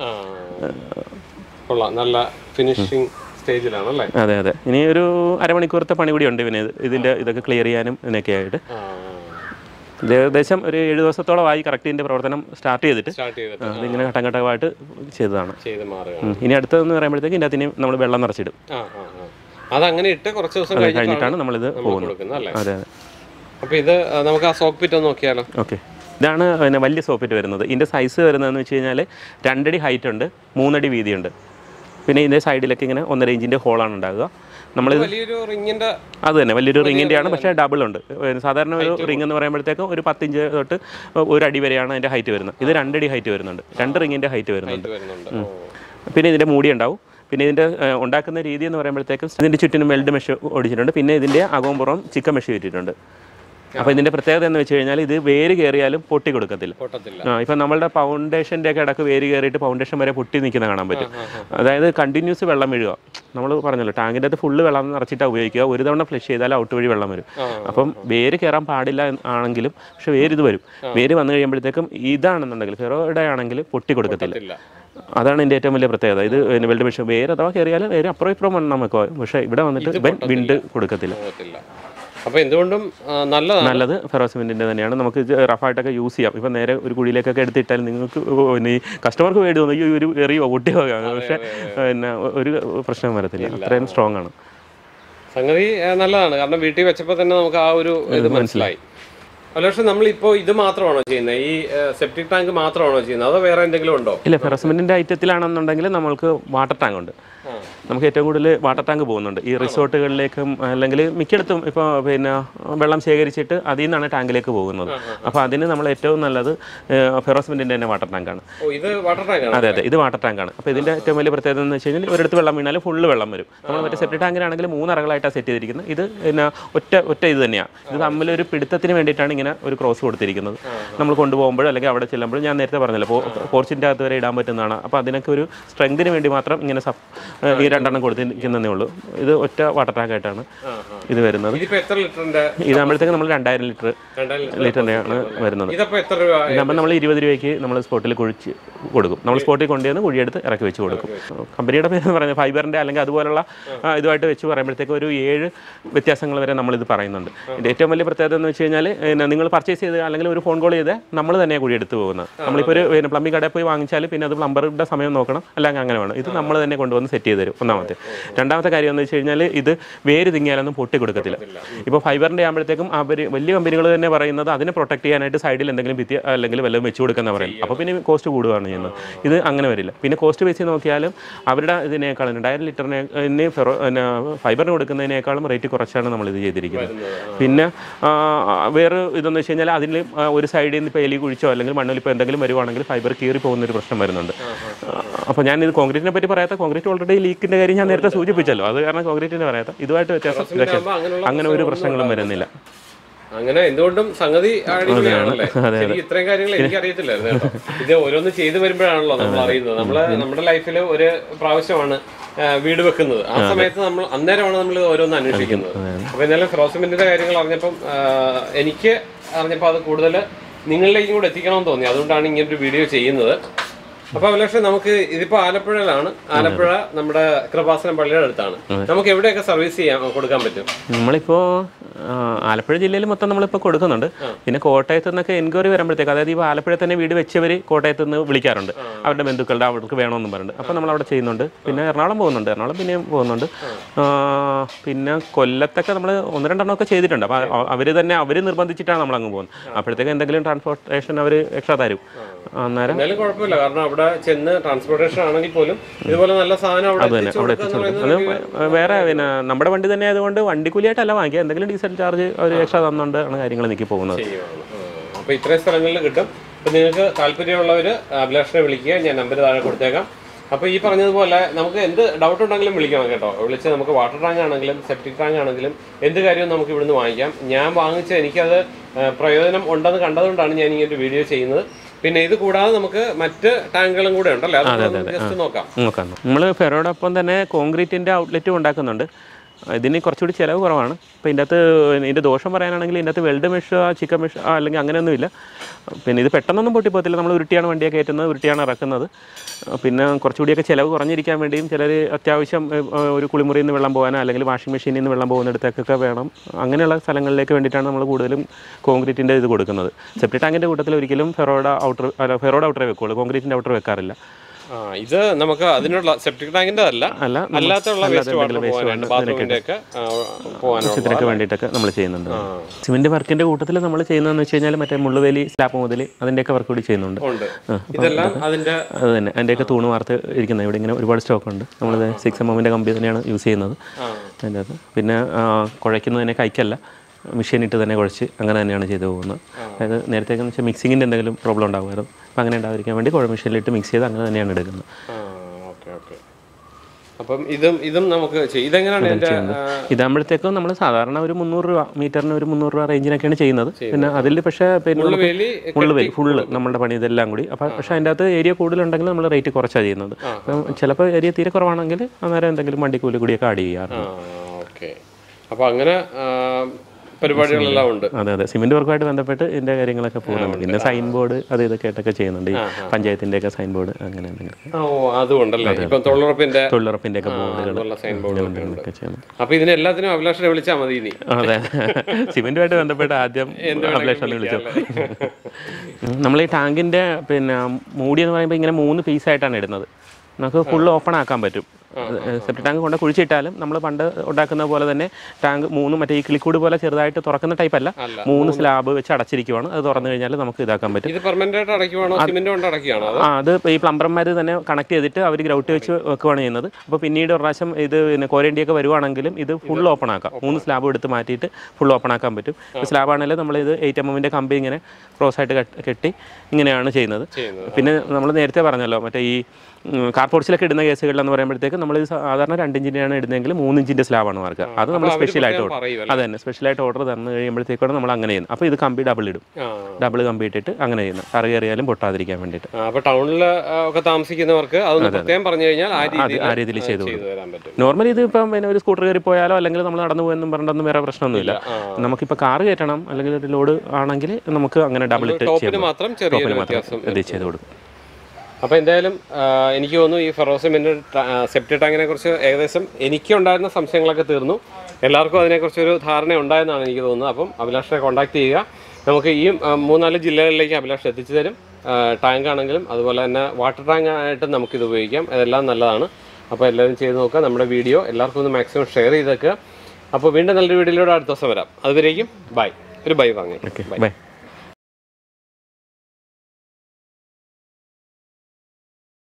നല്ല ഫിനിഷിംഗ് സ്റ്റേജിലാണല്ലേ? അതെ അതെ. ഇനി ഒരു അരമണിക്കൂറത്തെ പണി കൂടി ഉണ്ട് പിന്നെ ഇതിന്റെ ഇതൊക്കെ ക്ലിയർ ചെയ്യാനും ഇതിനൊക്കെ ആയിട്ട്. ഇത് ഏകദേശം ഒരു 7 ദിവസത്തോളമായി കറക്റ്റ് ഇതിന്റെ പ്രവർത്തനം സ്റ്റാർട്ട് ചെയ്തിട്ട് അതിങ്ങനെ ഘട്ടം ഘട്ടമായിട്ട് ചെയ്തതാണ്. ഇനി അടുത്തതെന്ന് പറയുമ്പോഴത്തേക്ക് ഇതിൻ്റെ അകത്തിന് നമ്മൾ വെള്ളം നിറച്ചിടും. അതങ്ങനെ ഇട്ട് കുറച്ച് ദിവസം കഴിഞ്ഞിട്ടാണ് നമ്മളിത് പോകുന്നത്. അതെ അതെ. അപ്പോൾ ഇത് നമുക്ക് ആ സോക്ക് പിറ്റ് ഒന്ന് നോക്കിയാലോ? ഓക്കെ. ഇതാണ് പിന്നെ വലിയ സോപ്പിറ്റ് വരുന്നത്. ഇതിൻ്റെ സൈസ് വരുന്നതെന്ന് വെച്ച് കഴിഞ്ഞാൽ 2 അടി ഹൈറ്റ് ഉണ്ട്, 3 അടി വീതിയുണ്ട്. പിന്നെ ഇതിൻ്റെ സൈഡിലൊക്കെ ഇങ്ങനെ 1.5 ഇഞ്ചിൻ്റെ ഹോളാണ് ഉണ്ടാകുക. നമ്മളിത് അത് തന്നെ വലിയൊരു റിങ്ങിൻ്റെ ആണ്, പക്ഷേ ഡബിൾ ഉണ്ട്. സാധാരണ ഒരു റിങ് എന്ന് പറയുമ്പോഴത്തേക്കും ഒരു 10 ഇഞ്ച് തൊട്ട് 1 അടി വരെയാണ് അതിൻ്റെ ഹൈറ്റ് വരുന്നത്. ഇത് 2 അടി ഹൈറ്റ് വരുന്നുണ്ട്, 2 റിങ്ങിൻ്റെ ഹൈറ്റ് വരുന്നുണ്ട്. പിന്നെ ഇതിൻ്റെ മൂടി ഉണ്ടാവും. പിന്നെ ഇതിൻ്റെ ഉണ്ടാക്കുന്ന രീതി എന്ന് പറയുമ്പോഴത്തേക്കും ഇതിൻ്റെ ചുറ്റിനും വെൽഡ് മെഷ് ഓടിച്ചിട്ടുണ്ട്. പിന്നെ ഇതിൻ്റെ അകവും പുറം ചിക്കൻ മെഷ് ഇട്ടിട്ടുണ്ട്. അപ്പോൾ ഇതിൻ്റെ പ്രത്യേകത എന്ന് വെച്ച് കഴിഞ്ഞാൽ ഇത് വേര് കയറിയാലും പൊട്ടി കൊടുക്കത്തില്ല. ഇപ്പം നമ്മളുടെ ഫൗണ്ടേഷൻ്റെ ഒക്കെ ഇടക്ക് വേര് കയറിയിട്ട് ഫൗണ്ടേഷൻ വരെ പൊട്ടി നിൽക്കുന്ന കാണാൻ പറ്റും. അതായത് കണ്ടിന്യൂസ് വെള്ളം വീഴുക. നമ്മൾ പറഞ്ഞല്ലോ ടാങ്കിൻ്റെ അകത്ത് ഫുള്ള് വെള്ളം നിറച്ചിട്ടാണ് ഉപയോഗിക്കുക. ഒരു തവണ ഫ്ലഷ് ചെയ്താൽ ഔട്ട് വഴി വെള്ളം വരും. അപ്പം വേര് കയറാൻ പാടില്ല ആണെങ്കിലും പക്ഷേ വേര് ഇത് വരും. വേര് വന്നു കഴിയുമ്പോഴത്തേക്കും ഇതാണെന്നുണ്ടെങ്കിൽ ഫെറോയുടെ ആണെങ്കിൽ പൊട്ടി കൊടുക്കത്തില്ല. അതാണ് എൻ്റെ ഏറ്റവും വലിയ പ്രത്യേകത. ഇത് വെൽഡ് മെഷ് വേര് അഥവാ കയറിയാലും വേര് അപ്പുറം ഇപ്പുറം വന്നാൽ വെക്കുക. പക്ഷേ ഇവിടെ വന്നിട്ട് വിണ്ട് കൊടുക്കത്തില്ല. അപ്പോൾ എന്തുകൊണ്ടും നല്ലത് ഫെറോസിമെന്റിന്റെ തന്നെയാണ്. നമുക്ക് റഫായിട്ടൊക്കെ യൂസ് ചെയ്യാം. ഇപ്പം നേരെ ഒരു കുഴിയിലേക്കൊക്കെ എടുത്തിട്ടാൽ നിങ്ങൾക്ക് പിന്നെ ഈ കസ്റ്റമർക്ക് വേണ്ടി തോന്നും ഈ ഒരു എറിയോ പൊട്ടിയോ. പക്ഷേ പിന്നെ ഒരു പ്രശ്നം വരത്തില്ല, അത്രയും സ്ട്രോങ് ആണ്. സംഗതി നല്ലതാണ്. കാരണം വീട്ടിൽ വെച്ചപ്പോൾ തന്നെ നമുക്ക് ആ ഒരു ഇത് മനസ്സിലായി. പക്ഷേ നമ്മളിപ്പോൾ ഇത് മാത്രമാണോ ചെയ്യുന്നത്? ഈ സെപ്റ്റിക് ടാങ്ക് മാത്രമാണോ ചെയ്യുന്നത്, അതോ വേറെ എന്തെങ്കിലും ഉണ്ടോ? ഇല്ല, ഫെറോസിമെന്റിന്റെ ഐറ്റത്തിലാണെന്നുണ്ടെങ്കിൽ നമ്മൾക്ക് വാട്ടർ ടാങ്ക് ഉണ്ട്. നമുക്ക് ഏറ്റവും കൂടുതൽ വാട്ടർ ടാങ്ക് പോകുന്നുണ്ട് ഈ റിസോർട്ടുകളിലേക്കും, അല്ലെങ്കിൽ മിക്കയിടത്തും ഇപ്പോൾ പിന്നെ വെള്ളം ശേഖരിച്ചിട്ട് അതിൽ നിന്നാണ് ടാങ്കിലേക്ക് പോകുന്നത്. അപ്പോൾ അതിന് നമ്മൾ ഏറ്റവും നല്ലത് ഫെറോസിമെന്റിന്റെ തന്നെ വാട്ടർ ടാങ്കാണ്. അതെ അതെ, ഇത് വാട്ടർ ടാങ്കാണ്. അപ്പോൾ ഇതിന്റെ ഏറ്റവും വലിയ പ്രത്യേകത എന്ന് വെച്ച് കഴിഞ്ഞാൽ ഒരിടത്ത് വെള്ളം വീണാൽ ഫുള്ള് വെള്ളം വരും. നമ്മൾ മറ്റേ സെപ്റ്റിക് ടാങ്കിനാണെങ്കിൽ 3 അറകളായിട്ടാണ് സെറ്റ് ചെയ്തിരിക്കുന്നത്. ഇത് പിന്നെ ഒറ്റ ഇത് തന്നെയാണ്. ഇത് തമ്മിലൊരു പിടുത്തത്തിന് വേണ്ടിയിട്ടാണ് ഇങ്ങനെ ഒരു ക്രോസ് കൊടുത്തിരിക്കുന്നത്. നമ്മൾ കൊണ്ടുപോകുമ്പോഴും അല്ലെങ്കിൽ അവിടെ ചെല്ലുമ്പോഴും ഞാൻ നേരത്തെ പറഞ്ഞല്ലോ പോർച്ചിൻ്റെ അകത്ത് വരെ ഇടാൻ പറ്റുന്നതാണ്. അപ്പോൾ അതിനൊക്കെ ഒരു സ്ട്രെങ്തിന് വേണ്ടി മാത്രം ഇങ്ങനെ ഈ 2 കൊടുത്തിരിക്കുന്നതേ ഉള്ളൂ. ഇത് ഒറ്റ വാട്ടർ ടാങ്ക് ആയിട്ടാണ് ഇത് വരുന്നത്. ഇതാകുമ്പോഴത്തേക്ക് നമ്മൾ 2000 ലിറ്ററിൻ്റെയാണ് വരുന്നത്. ഇതാകുമ്പോൾ നമ്മൾ 20 രൂപയ്ക്ക് നമ്മൾ സ്പോട്ടിൽ കുഴിച്ച് കൊടുക്കും. നമ്മൾ സ്പോട്ടിൽ കൊണ്ടുവന്ന് കുഴിയെടുത്ത് ഇറക്കി വെച്ച് കൊടുക്കും. കമ്പനിയുടെ പേര് പറയുന്നത് ഫൈബറിൻ്റെ അല്ലെങ്കിൽ അതുപോലുള്ള ഇതുമായിട്ട് വെച്ച് പറയുമ്പോഴത്തേക്ക് ഒരു 7 വ്യത്യാസങ്ങൾ വരെ നമ്മളിത് പറയുന്നുണ്ട്. ഇതിൻ്റെ ഏറ്റവും വലിയ പ്രത്യേകത എന്ന് വെച്ച് കഴിഞ്ഞാൽ നിങ്ങൾ പർച്ചേസ് ചെയ്ത് അല്ലെങ്കിൽ ഒരു ഫോൺ കോൾ ചെയ്ത് നമ്മൾ തന്നെ കുഴിയെടുത്ത് പോകുന്നത്. നമ്മളിപ്പോൾ ഒരു പ്ലംബിംഗ് കടയിൽ പോയി വാങ്ങിച്ചാൽ പിന്നെ അത് പ്ലംബറുടെ സമയം നോക്കണം, അല്ലെങ്കിൽ അങ്ങനെ വേണം. ഇത് നമ്മൾ തന്നെ കൊണ്ടുവന്ന് സെറ്റ് ചെയ്ത് തരും. ഒന്നാമത്തെ. രണ്ടാമത്തെ കാര്യം എന്ന് വെച്ച് കഴിഞ്ഞാൽ ഇത് വേര് തിങ്ങിയാലൊന്നും പൊട്ടി കൊടുക്കത്തില്ല. ഇപ്പോൾ ഫൈബറിൻ്റെ ആകുമ്പോഴത്തേക്കും അവർ വലിയ കമ്പനികൾ തന്നെ പറയുന്നത് അതിനെ പ്രൊട്ടക്ട് ചെയ്യാനായിട്ട് സൈഡിൽ എന്തെങ്കിലും ഭിത്തി അല്ലെങ്കിൽ വല്ലതും വെച്ച് കൊടുക്കുന്ന പറയും. അപ്പോൾ പിന്നെ കോസ്റ്റ് കൂടുകയാണ് ചെയ്യുന്നത്. ഇത് അങ്ങനെ വരില്ല. പിന്നെ കോസ്റ്റ് വെച്ച് നോക്കിയാലും അവരുടെ ഇതിനേക്കാളും 2000 ലിറ്ററിന് ഫൈബറിന് കൊടുക്കുന്നതിനേക്കാളും റേറ്റ് കുറച്ചാണ് നമ്മളിത് ചെയ്തിരിക്കുന്നത്. പിന്നെ വേറെ ഇതെന്ന് വെച്ച് കഴിഞ്ഞാൽ അതിൽ ഒരു സൈഡിൽ നിന്ന് ഇപ്പോൾ എലി കുഴിച്ചോ അല്ലെങ്കിൽ മണ്ണൊലിപ്പോൾ എന്തെങ്കിലും വരുവാണെങ്കിൽ ഫൈബർ കീറി പോകുന്നൊരു പ്രശ്നം വരുന്നുണ്ട്. അപ്പോൾ ഞാനിത് കോൺക്രീറ്റിനെ പറ്റി പറയാത്ത, കോൺക്രീറ്റ് ഓൾറെഡി ലീക്കിൻ്റെ കാര്യം ഞാൻ നേരത്തെ സൂചിപ്പിച്ചല്ലോ, അത് കാരണം കോൺക്രീറ്റിനെ പറയാത്ത. ഇതുമായിട്ട് വ്യത്യാസം ഇതൊക്കെ അങ്ങനെ ഒരു പ്രശ്നങ്ങളും വരുന്നില്ല. അങ്ങനെ എന്തുകൊണ്ടും സംഗതി ഇത്രയും കാര്യങ്ങൾ എനിക്ക് അറിയത്തില്ലായിരുന്നു കേട്ടോ. ഇത് ഓരോന്ന് ചെയ്തു വരുമ്പോഴാണല്ലോ നമ്മൾ അറിയുന്നത്. നമ്മുടെ ലൈഫിൽ ഒരു പ്രാവശ്യമാണ് വീട് വെക്കുന്നത്. ആ സമയത്ത് നമ്മൾ അന്നേരമാണ് നമ്മൾ ഓരോന്ന് അന്വേഷിക്കുന്നത്. അപ്പൊ എന്നാലും ഫെറോസിമെന്റിന്റെ കാര്യങ്ങൾ അറിഞ്ഞപ്പം എനിക്ക് അറിഞ്ഞപ്പോൾ അത് കൂടുതൽ നിങ്ങളിലേക്കും കൂടെ എത്തിക്കണമെന്ന് തോന്നി. അതുകൊണ്ടാണ് ഇങ്ങനൊരു വീഡിയോ ചെയ്യുന്നത്. അപ്പൊ അഭിലാഷ്, നമുക്ക് ഇതിപ്പോ ആലപ്പുഴയിലാണ്. ആലപ്പുഴ നമ്മുടെ കൃപാസനം പള്ളിയുടെ അടുത്താണ്. നമുക്ക് എവിടെയൊക്കെ സർവീസ് കൊടുക്കാൻ പറ്റും? നമ്മളിപ്പോ ആലപ്പുഴ ജില്ലയിൽ മൊത്തം നമ്മളിപ്പോൾ കൊടുക്കുന്നുണ്ട്. പിന്നെ കോട്ടയത്ത് നിന്നൊക്കെ എൻക്വയറി വരുമ്പോഴത്തേക്ക്, അതായത് ഇപ്പോൾ ആലപ്പുഴ തന്നെ വീട് വെച്ചവർ കോട്ടയത്ത് നിന്ന് വിളിക്കാറുണ്ട്, അവരുടെ ബന്ധുക്കളുടെ അവർക്ക് വേണമെന്നും പറഞ്ഞിട്ട്. അപ്പോൾ നമ്മൾ അവിടെ ചെയ്യുന്നുണ്ട്. പിന്നെ എറണാകുളം പോകുന്നുണ്ട്, എറണാകുളം പിന്നെയും പോകുന്നുണ്ട്. പിന്നെ കൊല്ലത്തൊക്കെ നമ്മൾ 1-2 എണ്ണമൊക്കെ ചെയ്തിട്ടുണ്ട്. അപ്പോൾ അവർ നിർബന്ധിച്ചിട്ടാണ് നമ്മൾ അങ്ങ് പോകുന്നത്. അപ്പോഴത്തേക്ക് എന്തെങ്കിലും ട്രാൻസ്പോർട്ടേഷൻ അവർ എക്സ്ട്രാ തരും. അന്നേരം കുഴപ്പമില്ല. കാരണം അവിടെ ചെന്ന് ട്രാൻസ്പോർട്ടേഷൻ ആണെങ്കിൽ പോലും ഇതുപോലെ നല്ല സാധനം അവിടെ എത്തിച്ചു. അത് വേറെ പിന്നെ നമ്മുടെ വണ്ടി തന്നെ ആയതുകൊണ്ട് വണ്ടിക്കൂലിയായിട്ടല്ല വാങ്ങിക്കുക, എന്തെങ്കിലും ഡീസൽ ചാർജ് അവർ എക്സ്ട്രാ തന്നുകൊണ്ടാണ് കാര്യങ്ങൾ എനിക്ക് പോകുന്നത്. അപ്പോൾ ഇത്രയും സ്ഥലങ്ങളിൽ കിട്ടും. അപ്പോൾ നിങ്ങൾക്ക് താല്പര്യമുള്ളവർ അഭിലാഷിനെ വിളിക്കുക. ഞാൻ നമ്പർ താഴെ കൊടുത്തേക്കാം. അപ്പോൾ ഈ പറഞ്ഞതുപോലെ നമുക്ക് എന്ത് ഡൗട്ട് ഉണ്ടെങ്കിലും വിളിക്കണം കേട്ടോ. വിളിച്ച് നമുക്ക് വാട്ടർ ടാങ്ക് ആണെങ്കിലും സെപ്റ്റിക് ടാങ്ക് ആണെങ്കിലും എന്ത് കാര്യവും നമുക്ക് ഇവിടുന്ന് വാങ്ങിക്കാം. ഞാൻ വാങ്ങിച്ച എനിക്കത് പ്രയോജനം ഉണ്ടെന്ന് കണ്ടതുകൊണ്ടാണ് ഞാൻ ഈ ഒരു വീഡിയോ ചെയ്യുന്നത്. പിന്നെ ഇത് കൂടാതെ നമുക്ക് മറ്റ് ടാങ്കുകളും കൂടെ ഉണ്ടല്ലോ, അത് ജസ്റ്റ് നോക്കാം. നമ്മൾ ഫെറോടൊപ്പം തന്നെ കോൺക്രീറ്റിൻ്റെ ഔട്ട്ലെറ്റും ഉണ്ടാക്കുന്നുണ്ട്. ഇതിന് കുറച്ചുകൂടി ചിലവ് കുറവാണ്. അപ്പോൾ ഇതിൻ്റെ അകത്ത് ഇതിൻ്റെ ദോഷം പറയാനാണെങ്കിൽ ഇതിൻ്റെ അകത്ത് വെൽഡ് മെഷ് ചിക്കൻ മെഷ് അല്ലെങ്കിൽ അങ്ങനെയൊന്നുമില്ല. പിന്നെ ഇത് പെട്ടെന്നൊന്നും പൊട്ടിപ്പോകത്തില്ല. നമ്മൾ ഉരുട്ടിയാണ് വണ്ടിയൊക്കെ കയറ്റുന്നത്, ഉരുട്ടിയാണ് ഇറക്കുന്നത്. പിന്നെ കുറച്ചുകൂടിയൊക്കെ ചിലവ് കുറഞ്ഞിരിക്കാൻ വേണ്ടിയും ചിലർ അത്യാവശ്യം ഒരു കുളിമുറിയിൽ നിന്ന് വെള്ളം പോകാനോ അല്ലെങ്കിൽ വാഷിംഗ് മെഷീനിൽ നിന്ന് വെള്ളം പോകുന്നിടത്തേക്കൊക്കെ വേണം. അങ്ങനെയുള്ള സ്ഥലങ്ങളിലേക്ക് വേണ്ടിയിട്ടാണ് നമ്മൾ കൂടുതലും കോൺക്രീറ്റിൻ്റെ ഇത് കൊടുക്കുന്നത്. സെപ്റ്റിക് ടാങ്കിൻ്റെ കൂട്ടത്തിൽ ഒരിക്കലും ഫെറോഡ ഔട്ടറേ വെക്കുള്ളൂ, കോൺക്രീറ്റിൻ്റെ ഔട്ടർ വെക്കാറില്ല. ഇത് നമുക്ക് അതിനുള്ള സെപ്റ്റിക് ടാങ്കിന്റെ അല്ലാത്തുള്ള വേണ്ടിയിട്ടൊക്കെ നമ്മൾ ചെയ്യുന്നുണ്ട്. സിമെന്റ് വർക്കിന്റെ കൂട്ടത്തിൽ നമ്മൾ ചെയ്യുന്നതെന്ന് വെച്ച് കഴിഞ്ഞാൽ മറ്റേ മുള്ളുവേലി സ്ലാപ്പ് മുതൽ അതിന്റെയൊക്കെ വർക്ക് കൂടി ചെയ്യുന്നുണ്ട്. അത് തന്നെ അതിന്റെയൊക്കെ തൂണ് വാർത്ത് ഇരിക്കുന്നത് ഇവിടെ ഇങ്ങനെ ഒരുപാട് സ്റ്റോക്ക് ഉണ്ട്. നമ്മളത് 6mm കമ്പി തന്നെയാണ് യൂസ് ചെയ്യുന്നത് അതിൻ്റെ അത്. പിന്നെ കുഴയ്ക്കുന്നതിനെ കൈക്കല്ല, മെഷീൻ ഇട്ട് തന്നെ കുഴച്ച് അങ്ങനെ തന്നെയാണ് ചെയ്തു പോകുന്നത്. അതായത് നേരത്തേക്ക് എന്ന് വെച്ചാൽ മിക്സിങ്ങിൻ്റെ എന്തെങ്കിലും പ്രോബ്ലം ഉണ്ടാകുമായിരുന്നു. അപ്പം അങ്ങനെ ഉണ്ടാകാതിരിക്കാൻ വേണ്ടി കുഴ മെഷീനിലിട്ട് മിക്സ് ചെയ്ത് അങ്ങനെ തന്നെയാണ് എടുക്കുന്നത്. അപ്പം ഇതും നമുക്ക് ഇതാകുമ്പോഴത്തേക്കും നമ്മൾ സാധാരണ ഒരു 300 രൂപ മീറ്ററിന് ഒരു 300 രൂപ റേഞ്ചിനൊക്കെയാണ് ചെയ്യുന്നത്. പിന്നെ അതിൽ പക്ഷേ പിന്നെ മുള്ളുവേലി ഫുള്ള് നമ്മളുടെ പണി ഇതെല്ലാം കൂടി. അപ്പം പക്ഷേ അതിൻ്റെ അകത്ത് ഏരിയ കൂടുതലുണ്ടെങ്കിൽ നമ്മൾ റേറ്റ് കുറച്ചാണ് ചെയ്യുന്നത്. അപ്പം ചിലപ്പോൾ ഏരിയ തീരെ കുറവാണെങ്കിൽ അന്നേരം എന്തെങ്കിലും വണ്ടിക്കൂലി കൂടിയൊക്കെ ആഡ് ചെയ്യാറുണ്ട്. അപ്പോൾ അങ്ങനെ പരിപാടികളെല്ലാം ഉണ്ട്. അതെ അതെ, സിമെന്റ് വർക്കുമായിട്ട് ബന്ധപ്പെട്ട് ഇതിന്റെ കാര്യങ്ങളൊക്കെ പോകുന്നുണ്ട്. പിന്നെ സൈൻ ബോർഡ് അത് ഇതൊക്കെ ആയിട്ടൊക്കെ ചെയ്യുന്നുണ്ട്. ഈ പഞ്ചായത്തിന്റെ ഒക്കെ സൈൻ ബോർഡ് അങ്ങനെ എന്തെങ്കിലും തൊഴിലുറപ്പിന്റെ ഒക്കെ ബോർഡുകളൊക്കെ ചെയ്യുന്നു. അപ്പൊ ഇതിനെല്ലാത്തിനും അഭിലാഷിനെ വിളിച്ചാൽ മതി. അതെ, സിമെന്റുമായിട്ട് ബന്ധപ്പെട്ട് ആദ്യം അഭിലാഷിനെ വിളിച്ചു. നമ്മൾ ഈ ടാങ്കിന്റെ പിന്നെ മൂടി എന്ന് പറയുമ്പോൾ ഇങ്ങനെ 3 പീസായിട്ടാണ് ഇടുന്നത്. നമുക്ക് ഫുള്ള് ഓപ്പൺ ആക്കാൻ പറ്റും. സെപ്റ്റിക് ടാങ്ക് കൊണ്ട് കുഴിച്ചിട്ടാലും നമ്മൾ പണ്ട് ഉണ്ടാക്കുന്ന പോലെ തന്നെ ടാങ്ക് 3 മറ്റേ ഈ കിളിക്കൂട് പോലെ ചെറുതായിട്ട് തുറക്കുന്ന ടൈപ്പ് അല്ല, 3 സ്ലാബ് വെച്ച് അടച്ചിരിക്കുവാണ്. അത് തുറന്നു കഴിഞ്ഞാൽ നമുക്ക് ഇതാക്കാൻ പറ്റും. ഇത് പെർമനന്റ് ആയിട്ട് അടയ്ക്കുവാണോ സിമന്റ് കൊണ്ട് അടയ്ക്കുകയാണോ? അത് ഈ പ്ലംബർമാർ തന്നെ കണക്ട് ചെയ്തിട്ട് അവർ ഗ്രൗട്ട് വെച്ച് വെക്കുകയാണ് ചെയ്യുന്നത്. അപ്പോൾ പിന്നീട് ഒരു പ്രാവശ്യം ഇത് പിന്നെ കോരണ്ടിയൊക്കെ വരുവാണെങ്കിലും ഇത് ഫുൾ ഓപ്പൺ ആക്കാം. 3 സ്ലാബ് എടുത്ത് മാറ്റിയിട്ട് ഫുൾ ഓപ്പൺ ആക്കാൻ പറ്റും. സ്ലാബ് ആണെങ്കിലും നമ്മളിത് 8 mm കമ്പി ഇങ്ങനെ ക്രോസ് ആയിട്ട് കെട്ടി ഇങ്ങനെയാണ് ചെയ്യുന്നത്. പിന്നെ നമ്മൾ നേരത്തെ പറഞ്ഞല്ലോ മറ്റേ ഈ കാർപോർട്സിലൊക്കെ ഇടുന്ന കേസുകളിലെന്ന് പറയുമ്പോഴത്തേക്ക് നമ്മൾ സാധാരണ 2 ഇഞ്ചിൻ്റെയാണ് ഇടുന്നതെങ്കിൽ 3 ഇഞ്ചിൻ്റെ സ്ലാബാണ് മാർക്കുക. അത് നമ്മൾ സ്പെഷ്യലായിട്ട് അത് തന്നെ സ്പെഷ്യലായിട്ട് ഓർഡർ തന്നു കഴിയുമ്പോഴത്തേക്കാണ് നമ്മൾ അങ്ങനെ ചെയ്യുന്നത്. അപ്പോൾ ഇത് കമ്പി ഡബിൾ ഇടും, ഡബിൾ കമ്പി ഇട്ടിട്ട് അങ്ങനെ ചെയ്യുന്നത്, കറി കയറിയാലും പൊട്ടാതിരിക്കാൻ വേണ്ടിയിട്ട്. അപ്പോൾ ടൗണിൽ ഒക്കെ താമസിക്കുന്നവർക്ക് അതൊന്ന് പ്രത്യേകം പറഞ്ഞു കഴിഞ്ഞാൽ ആ രീതിയിൽ ചെയ്തു തരാൻ പറ്റും. നോർമലി ഇത് ഇപ്പം പിന്നെ ഒരു സ്കൂട്ടർ കയറി പോയാലോ അല്ലെങ്കിൽ നമ്മൾ നടന്നു പോയെന്നും പറഞ്ഞിട്ടൊന്നും വേറെ പ്രശ്നമൊന്നുമില്ല. നമുക്കിപ്പോൾ കാറ് കയറ്റണം അല്ലെങ്കിൽ ഒരു ലോഡ് ആണെങ്കിൽ നമുക്ക് അങ്ങനെ ഡബിൾ ഇട്ട് ചെയ്ത് കൊടുക്കും. അപ്പോൾ എന്തായാലും എനിക്ക് തോന്നുന്നു ഈ ഫെറോസിമെന്റ് സെപ്റ്റിക് ടാങ്കിനെ കുറിച്ച് ഏകദേശം എനിക്കുണ്ടായിരുന്ന സംശയങ്ങളൊക്കെ തീർന്നു. എല്ലാവർക്കും അതിനെക്കുറിച്ചൊരു ധാരണ ഉണ്ടായെന്നാണ് എനിക്ക് തോന്നുന്നത്. അപ്പം അഭിലാഷിനെ കോൺടാക്ട് ചെയ്യുക. നമുക്ക് ഈ 3-4 ജില്ലകളിലേക്ക് അഭിലാഷ് എത്തിച്ചു തരും. ടാങ്ക് ആണെങ്കിലും അതുപോലെ തന്നെ വാട്ടർ ടാങ്ക് ആയിട്ടും നമുക്കിത് ഉപയോഗിക്കാം. അതെല്ലാം നല്ലതാണ്. അപ്പോൾ എല്ലാവരും ചെയ്ത് നോക്കുക. നമ്മുടെ വീഡിയോ എല്ലാവർക്കും ഒന്ന് മാക്സിമം ഷെയർ ചെയ്തേക്കുക. അപ്പോൾ വീണ്ടും നല്ലൊരു വീഡിയോയിലൂടെ അടുത്ത ദിവസം വരാം. അതുവരേക്കും ബൈ. ഒരു ബൈ വാങ്ങി. ബൈ.